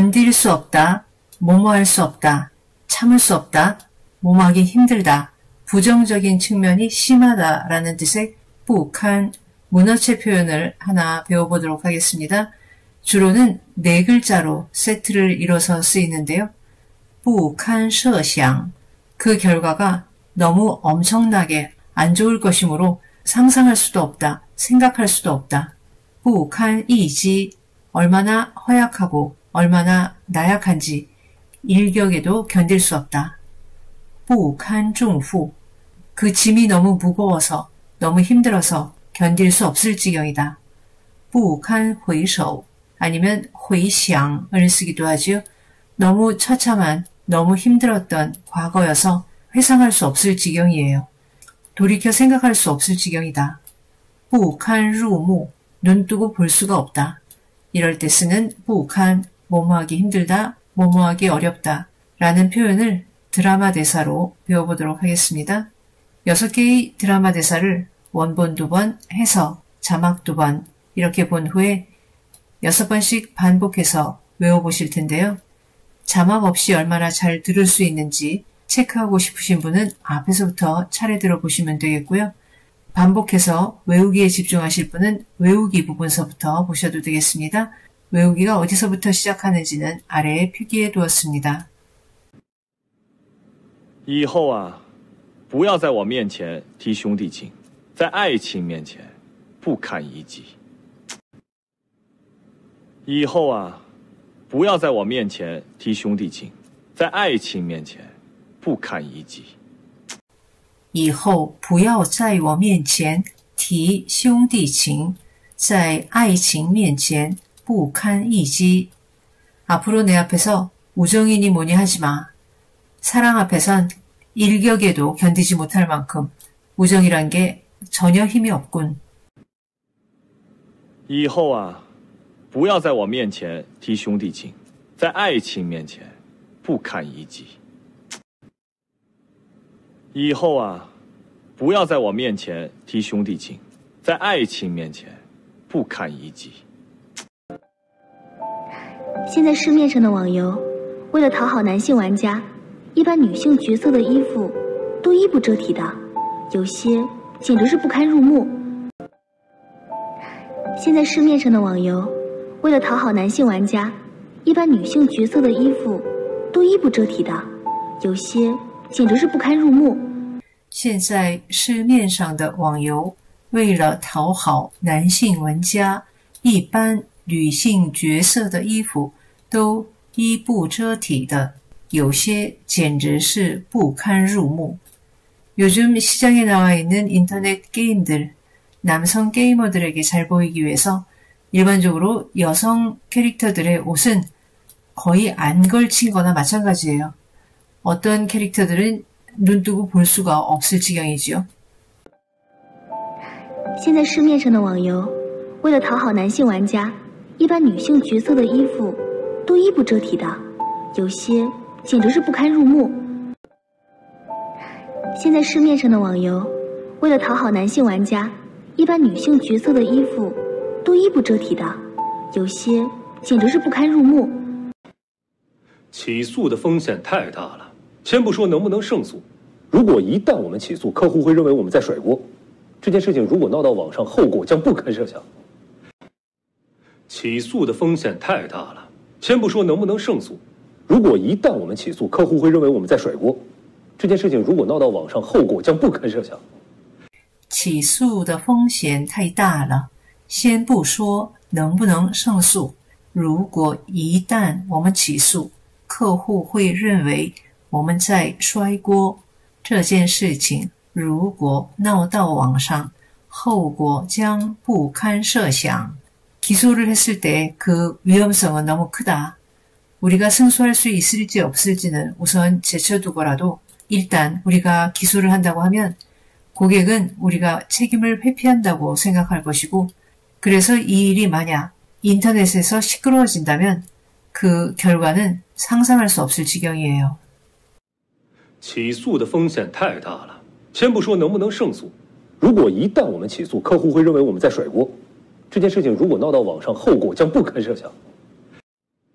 견딜 수 없다, 뭐뭐 할 수 없다, 참을 수 없다, 뭐뭐하기 힘들다, 부정적인 측면이 심하다라는 뜻의 북한 문어체 표현을 하나 배워보도록 하겠습니다. 주로는 네 글자로 세트를 이뤄서 쓰이는데요. 북한 셔샹, 그 결과가 너무 엄청나게 안 좋을 것이므로 상상할 수도 없다, 생각할 수도 없다. 북한 이지, 얼마나 허약하고 얼마나 나약한지 일격에도 견딜 수 없다. 북한 중후, 그 짐이 너무 무거워서 너무 힘들어서 견딜 수 없을 지경이다. 북한 회셔, 아니면 회샹을 쓰기도 하지요. 너무 처참한, 너무 힘들었던 과거여서 회상할 수 없을 지경이에요. 돌이켜 생각할 수 없을 지경이다. 북한 루무, 눈 뜨고 볼 수가 없다. 이럴 때 쓰는 북한, 뭐뭐하기 힘들다, 뭐뭐하기 어렵다 라는 표현을 드라마 대사로 배워보도록 하겠습니다. 6개의 드라마 대사를 원본 2번, 해석, 자막 2번 이렇게 본 후에 6번씩 반복해서 외워보실 텐데요. 자막 없이 얼마나 잘 들을 수 있는지 체크하고 싶으신 분은 앞에서부터 차례 들어보시면 되겠고요. 반복해서 외우기에 집중하실 분은 외우기 부분서부터 보셔도 되겠습니다. 외우기가 어디서부터 시작하는지는 아래에 표기해 두었습니다. 以后啊，不要在我面前提兄弟情，在爱情面前不堪一击。以后啊，不要在我面前提兄弟情，在爱情面前不堪一击。 以后不要在我面前提兄弟情，在爱情面前不堪一击. 앞으로 내 앞에서 우정이니 뭐니 하지 마. 사랑 앞에선 일격에도 견디지 못할 만큼 우정이란 게 전혀 힘이 없군. 以后啊，不要在我面前提兄弟情，在爱情面前不堪一击。以后啊，不要在我面前提兄弟情，在爱情面前不堪一击。 现在市面上的网游，为了讨好男性玩家，一般女性角色的衣服都衣不遮体的，有些简直是不堪入目。现在市面上的网游，为了讨好男性玩家，一般女性角色的衣服都衣不遮体的，有些简直是不堪入目。 现在市面上的网游，为了讨好男性玩家，一般女性角色的衣服都衣不遮体的，有些简直是不堪入目。 요즘 시장에 나와 있는 인터넷 게임들, 남성 게이머들에게 잘 보이기 위해서 일반적으로 여성 캐릭터들의 옷은 거의 안 걸친 거나 마찬가지예요. 어떤 캐릭터들은 눈 뜨고 볼 수가 없을 지경이지요. 现在市面上的网游，为了讨好男性玩家，一般女性角色的衣服都衣不遮体的，有些简直是不堪入目。现在市面上的网游，为了讨好男性玩家，一般女性角色的衣服都衣不遮体的，有些简直是不堪入目。 起诉的风险太大了，先不说能不能胜诉，如果一旦我们起诉，客户会认为我们在甩锅，这件事情如果闹到网上，后果将不堪设想。起诉的风险太大了，先不说能不能胜诉，如果一旦我们起诉，客户会认为我们在甩锅，这件事情如果闹到网上，后果将不堪设想。 起诉的风险太大了，先不说能不能胜诉，如果一旦我们起诉，客户会认为我们在摔锅，这件事情如果闹到网上，后果将不堪设想。 기소를 했을 때 그 위험성은 너무 크다. 우리가 승소할 수 있을지 없을지는 우선 제쳐두고라도 일단 우리가 기소를 한다고 하면 고객은 우리가 책임을 회피한다고 생각할 것이고, 그래서 이 일이 만약 인터넷에서 시끄러워진다면 그 결과는 상상할 수 없을 지경이에요. 起诉的风险太大了，先不说能不能胜诉，如果一旦我们起诉，客户会认为我们在甩锅，这件事情如果闹到网上，后果将不堪设想。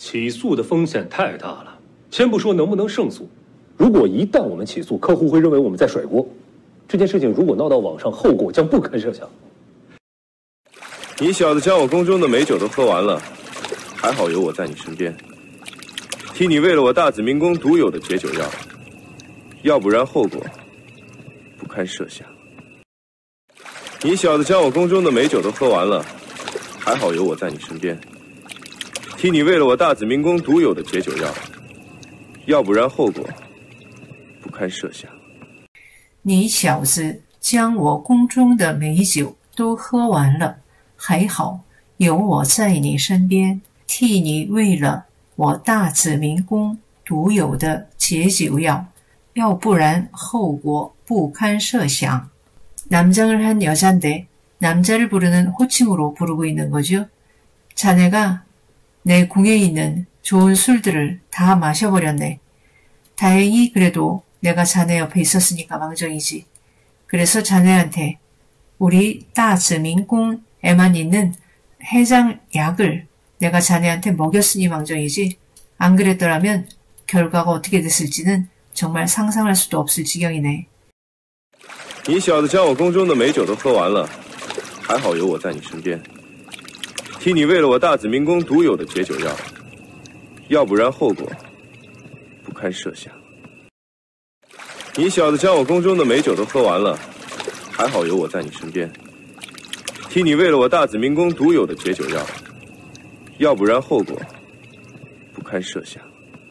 起诉的风险太大了，先不说能不能胜诉，如果一旦我们起诉，客户会认为我们在甩锅。这件事情如果闹到网上，后果将不堪设想。 你小子将我宫中的美酒都喝完了，还好有我在你身边，替你喂了我大紫明宫独有的解酒药，要不然后果不堪设想。你小子将我宫中的美酒都喝完了，还好有我在你身边，替你喂了我大紫明宫独有的解酒药，要不然后果不堪设想。 你小子将我宫中的美酒都喝完了，还好有我在你身边，替你喂了我大紫明宫独有的解酒药，要不然后果不堪设想。 남장을 한 여잔데 남자를 부르는 호칭으로 부르고 있는 거죠. 자네가 내 궁에 있는 좋은 술들을 다 마셔버렸네. 다행히 그래도 내가 자네 옆에 있었으니까 망정이지. 그래서 자네한테 우리 따즈민궁에만 있는 해장약을 내가 자네한테 먹였으니 망정이지. 안 그랬더라면 결과가 어떻게 됐을지는 정말 상상할 수도 없을 지경이네. 你小子将我宫中的美酒都喝完了，还好有我在你身边，替你喂了我大紫明宫独有的解酒药，要不然后果不堪设想。你小子将我宫中的美酒都喝完了，还好有我在你身边，替你喂了我大紫明宫独有的解酒药，要不然后果不堪设想。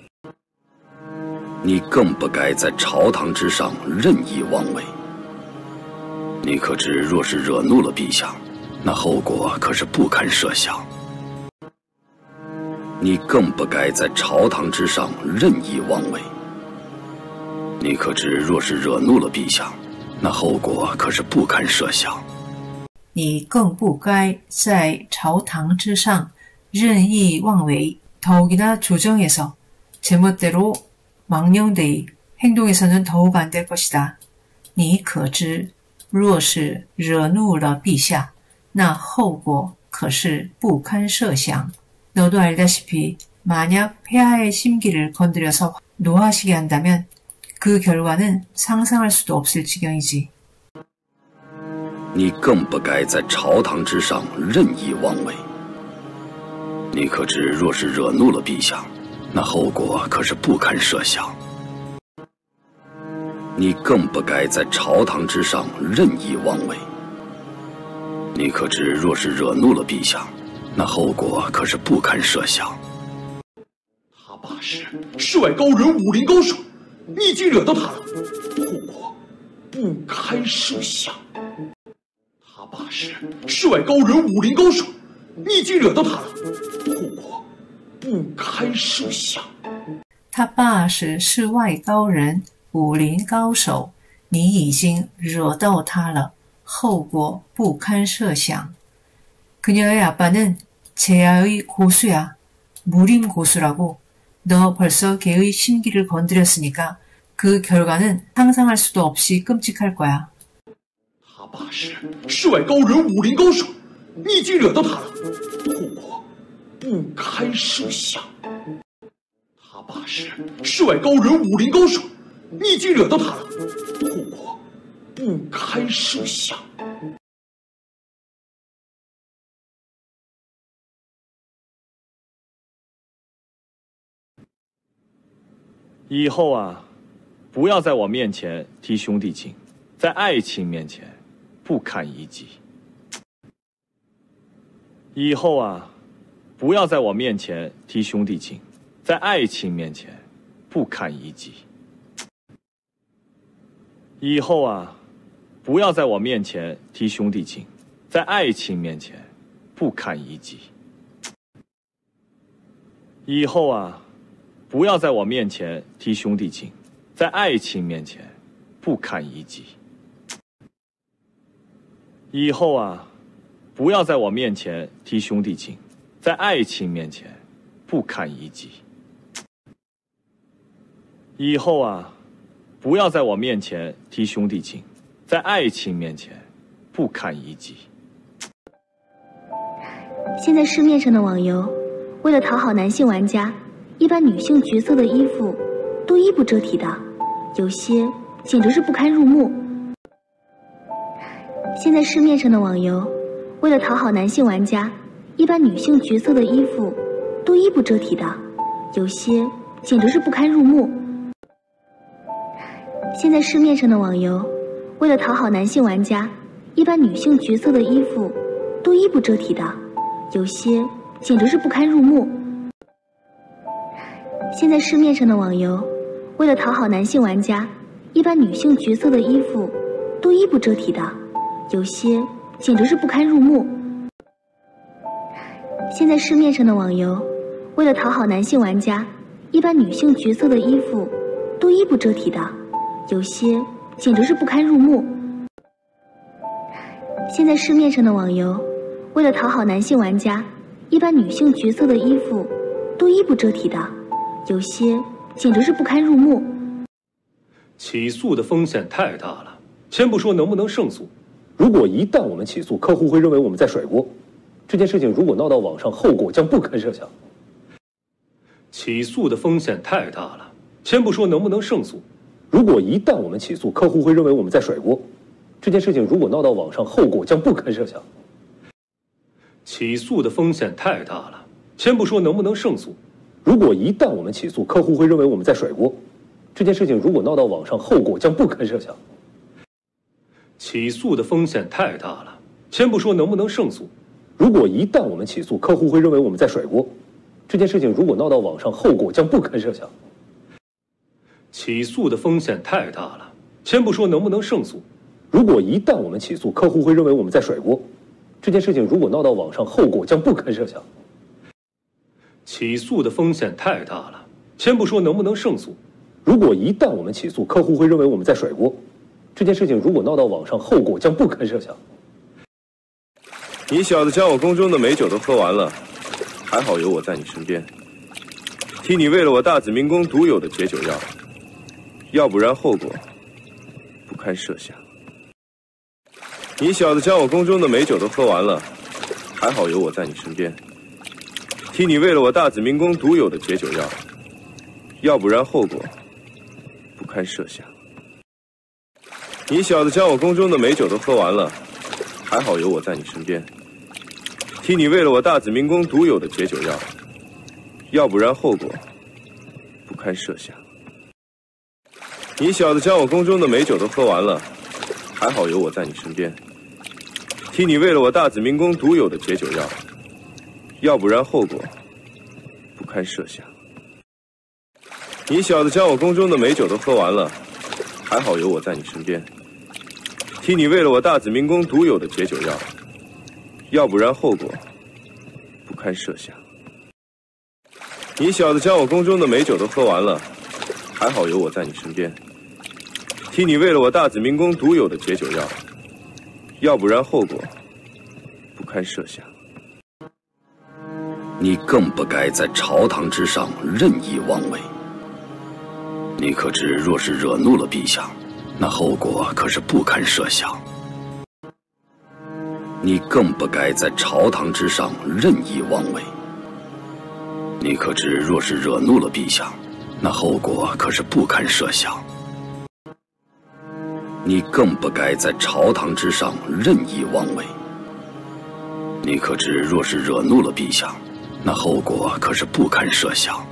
你更不该在朝堂之上任意妄为。 你可知，若是惹怒了陛下，那后果可是不堪设想。你更不该在朝堂之上任意妄为。你可知，若是惹怒了陛下，那后果可是不堪设想。 你更不该在朝堂之上任意妄为. 더욱이나 조정에서 제멋대로 망령되이 행동해서는 더욱 안 될 것이다. 你可知 若是惹怒了陛下，那后果可是不堪设想. 너도 알다시피 만약 폐하의 심기를 건드려서 노하시게 한다면 그 결과는 상상할 수도 없을 지경이지. 你更不该在朝堂之上任意妄为。你可知，若是惹怒了陛下，那后果可是不堪设想。 你更不该在朝堂之上任意妄为。你可知，若是惹怒了陛下，那后果可是不堪设想。 他爸是世外高人，武林高手，你已经惹到他了，后果不堪设想。他爸是世外高人，武林高手，你已经惹到他了，后果不堪设想。 他爸是世外高人。 武林高手，你已经惹到他了，后果不堪设想. 그녀의 아빠는 제야의 고수야. 무림 고수라고. 너 벌써 걔의 심기를 건드렸으니까 그 결과는 상상할 수도 없이 끔찍할 거야. 他爸是世外高人，武林高手，你已经惹到他了，后果不堪设想。他爸是世外高人，武林高手。 你已经惹到他了，后果不堪设想。 以后啊，不要在我面前提兄弟情，在爱情面前不堪一击。以后啊，不要在我面前提兄弟情，在爱情面前不堪一击。 以后啊，不要在我面前提兄弟情，在爱情面前不堪一击。以后啊，不要在我面前提兄弟情，在爱情面前不堪一击。以后啊，不要在我面前提兄弟情，在爱情面前不堪一击。以后啊。 不要在我面前提兄弟情，在爱情面前不堪一击。 现在市面上的网游， 为了讨好男性玩家，一般女性角色的衣服都衣不遮体的，有些简直是不堪入目。现在市面上的网游，为了讨好男性玩家，一般女性角色的衣服都衣不遮体的，有些简直是不堪入目。现在市面上的网游，为了讨好男性玩家，一般女性角色的衣服都衣不遮体的，有些简直是不堪入目。现在市面上的网游，为了讨好男性玩家，一般女性角色的衣服都衣不遮体的，有些简直是不堪入目。现在市面上的网游，为了讨好男性玩家，一般女性角色的衣服都衣不遮体的，有些简直是不堪入目。现在市面上的网游，为了讨好男性玩家，一般女性角色的衣服都衣不遮体的，有些简直是不堪入目。 起诉的风险太大了，先不说能不能胜诉，如果一旦我们起诉，客户会认为我们在甩锅。这件事情如果闹到网上，后果将不堪设想。起诉的风险太大了，先不说能不能胜诉，如果一旦我们起诉，客户会认为我们在甩锅。这件事情如果闹到网上，后果将不堪设想。起诉的风险太大了，先不说能不能胜诉，如果一旦我们起诉，客户会认为我们在甩锅。这件事情如果闹到网上，后果将不堪设想。起诉的风险太大了，先不说能不能胜诉，如果一旦我们起诉，客户会认为我们在甩锅。这件事情如果闹到网上，后果将不堪设想。起诉的风险太大了，先不说能不能胜诉，如果一旦我们起诉，客户会认为我们在甩锅。这件事情如果闹到网上，后果将不堪设想。起诉的风险太大了，先不说能不能胜诉，如果一旦我们起诉，客户会认为我们在甩锅。这件事情如果闹到网上，后果将不堪设想。 你小子将我宫中的美酒都喝完了，还好有我在你身边，替你喂了我大紫明宫独有的解酒药，要不然后果不堪设想。你小子将我宫中的美酒都喝完了，还好有我在你身边，替你喂了我大紫明宫独有的解酒药，要不然后果不堪设想。你小子将我宫中的美酒都喝完了，还好有我在你身边，替你喂了我大紫明宫独有的解酒药，要不然后果不堪设想。你小子将我宫中的美酒都喝完了，还好有我在你身边，替你喂了我大紫明宫独有的解酒药，要不然后果不堪设想。你小子将我宫中的美酒都喝完了，还好有我在你身边，替你喂了我大紫明宫独有的解酒药，要不然后果不堪设想。你小子将我宫中的美酒都喝完了，还好有我在你身边，替你喂了我大紫明宫独有的解酒药，要不然后果不堪设想。 你更不该在朝堂之上任意妄为。你可知，若是惹怒了陛下，那后果可是不堪设想。你更不该在朝堂之上任意妄为。你可知，若是惹怒了陛下，那后果可是不堪设想。你更不该在朝堂之上任意妄为。你可知，若是惹怒了陛下，那后果可是不堪设想。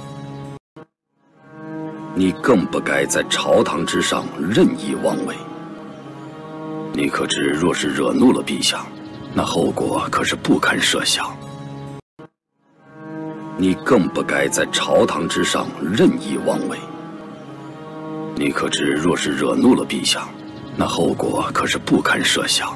你更不该在朝堂之上任意妄为。你可知，若是惹怒了陛下，那后果可是不堪设想。你更不该在朝堂之上任意妄为。你可知，若是惹怒了陛下，那后果可是不堪设想。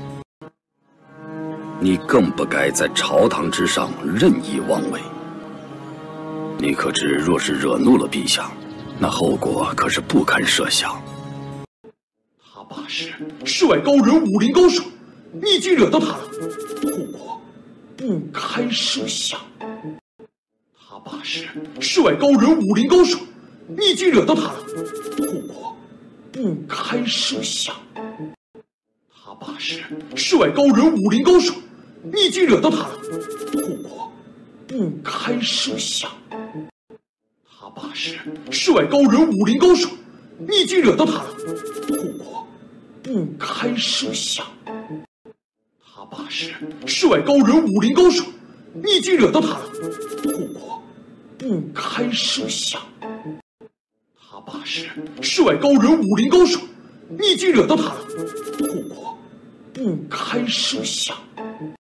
你更不该在朝堂之上任意妄为。你可知，若是惹怒了陛下，那后果可是不堪设想。 他爸是世外高人，武林高手，你已经惹到他了，后果不堪设想。他爸是世外高人，武林高手，你已经惹到他了，后果不堪设想。他爸是世外高人，武林高手，你已经惹到他了，后果不堪设想。他爸是世外高人，武林高手，你已经惹到他了，后果不堪设想。他爸是世外高人，武林高手，你已经惹到他了，后果不堪设想。他爸是世外高人，武林高手，你已经惹到他了，后果不堪设想。